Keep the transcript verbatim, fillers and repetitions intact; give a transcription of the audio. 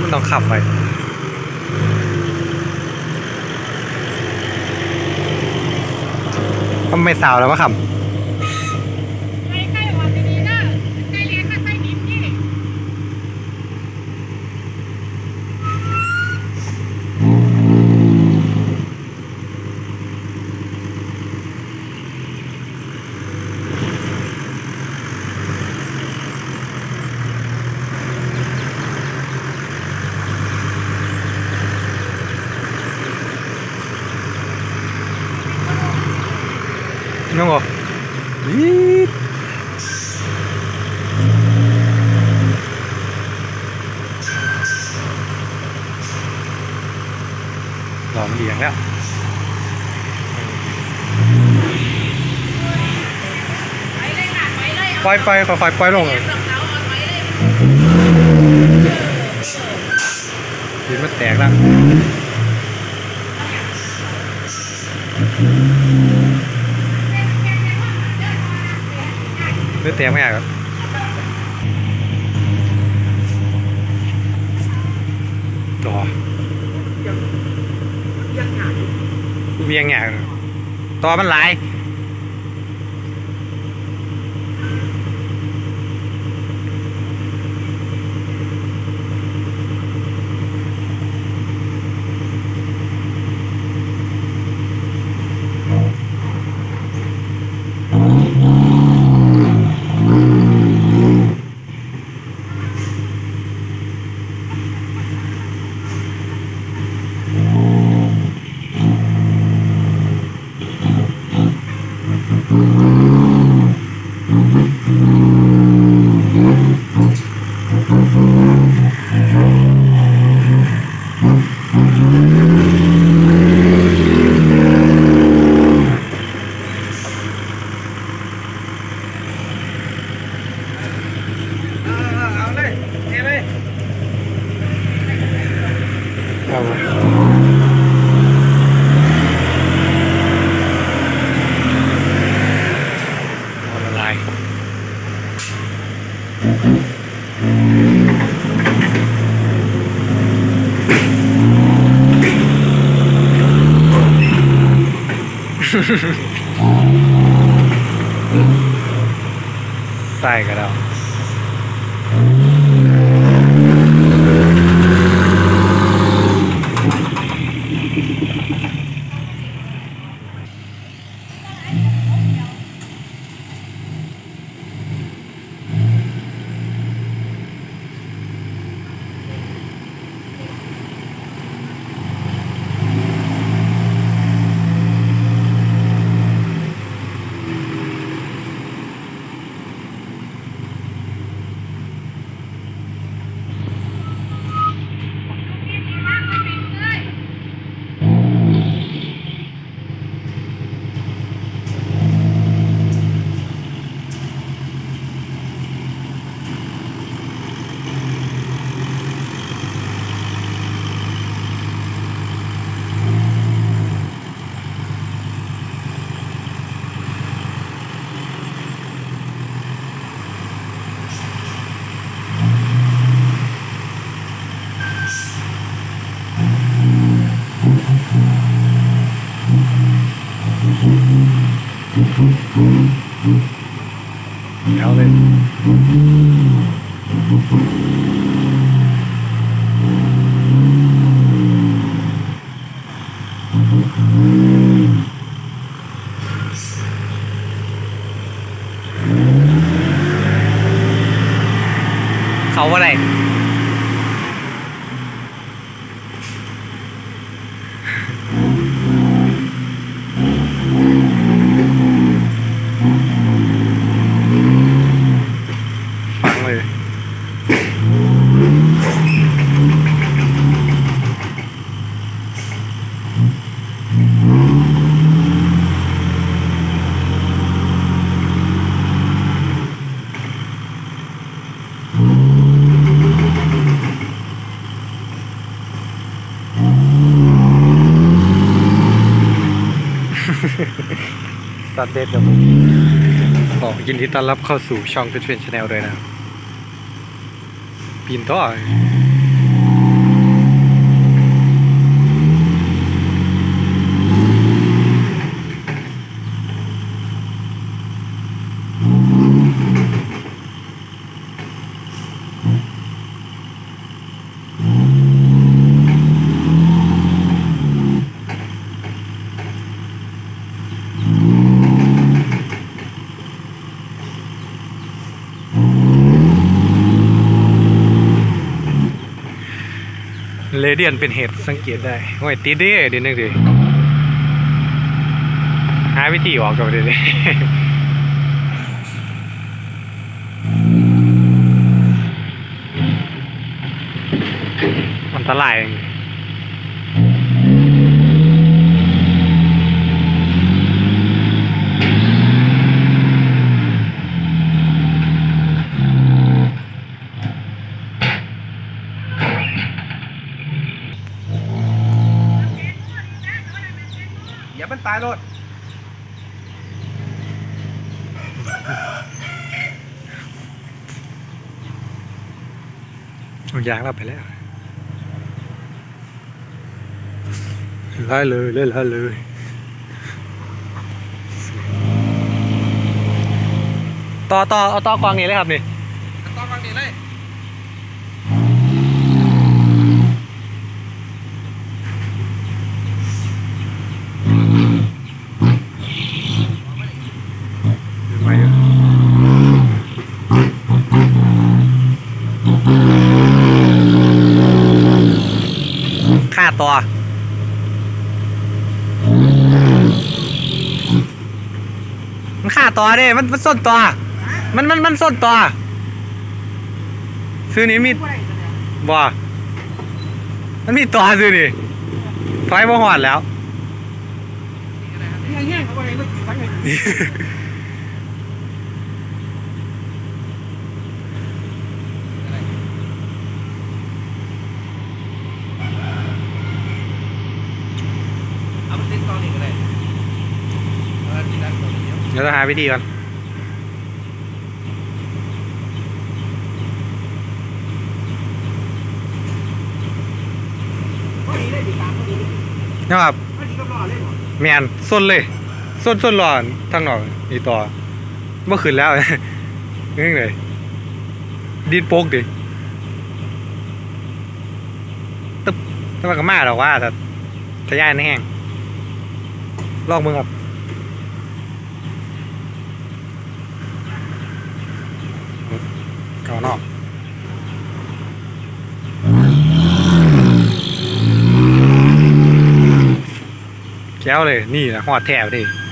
ต้องขับไปทำไม่สาวแล้ววะขับน้องบอกอีหลอมเลียงแล้วปล่อยไปค่อยๆปล่อยลงดินมันแตกแล้วเลือดแตกไม่อยากครับต่อเวียงหยาต่อมันหลายใส่กันแล้วเอาเลยเขาอะไรฟังเลย สตาร์ทเดทครับผมขอยินดีต้อนรับเข้าสู่ช่องเฟรนช์แนลด้วยนะปีนต่อเดียนเป็นเหตุสังเกตได้โอ้ยติดดิเดี๋ยวนึงดิหาวิธีออกกับเดี๋ยวนี้อันตรายอย่ามันตายรถเอายางเราไปแล้วไล่เลยเล่นไล่เลยต่อต่อเอาต่อกวางนี้เลยครับนี่ต้องฟังดีเลยไม่ค่าตัวมันค่าตัวดิมันมันส้นตัวมันมันมันส้นตัวซื้อนี้มีบ่มันมีตัวซื้อนี่ไฟบ่หอดแล้วแห้งๆเขาบอกให้รถขี่ฟังเลยเอาไปติดตอนนี้ก็ได้เอาทีนั้นก่อนเดี๋ยวเดี๋ยวเราหาวิธีก่อนนะครับแมนส้นเลยส้นส้นหลอนทั้งหนอกอีต่อเมื่อคืนแล้วนี่เลยดินโป๊กดิตึ๊บถ้ามันก็มาหรอกว่าแต่ทะยานแห้งลอกมึงครับเก่านอกแก้วเลยนี่นะหอดแถวดิ